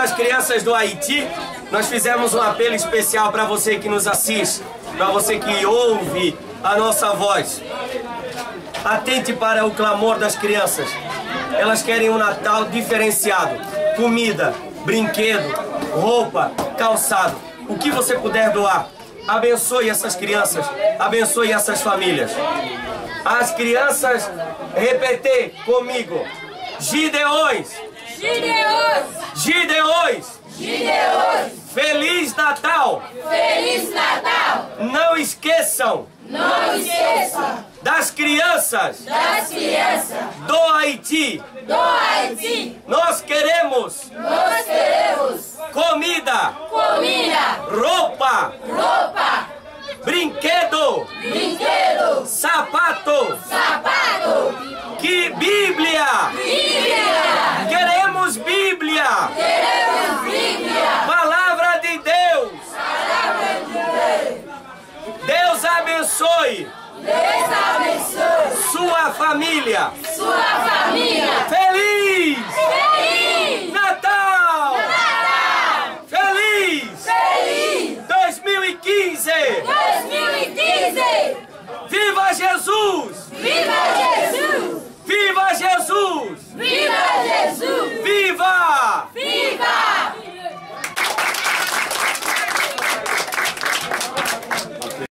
das crianças do Haiti, nós fizemos um apelo especial para você que nos assiste, para você que ouve a nossa voz. Atente para o clamor das crianças. Elas querem um Natal diferenciado. Comida, brinquedo, roupa, calçado. O que você puder doar. Abençoe essas crianças, abençoe essas famílias. As crianças, repetir comigo. Gideões. Gideões. Gideões. Gideões. Feliz Natal. Feliz Natal. Não esqueçam. Não esqueça Das crianças. das crianças Do Haiti. do Haiti. Nós queremos Nós queremos comida, comida, roupa, roupa, brinquedo, brinquedo, sapato, sapato, que Bíblia. Bíblia. Queremos Bíblia. Queremos Bíblia. Palavra de Deus. Palavra de Deus. Deus abençoe Deus abençoe sua família. sua família. Feliz Feliz Natal. Natal. Feliz Feliz 2015. 2015. Viva Jesus. Viva Jesus. Viva Jesus. Viva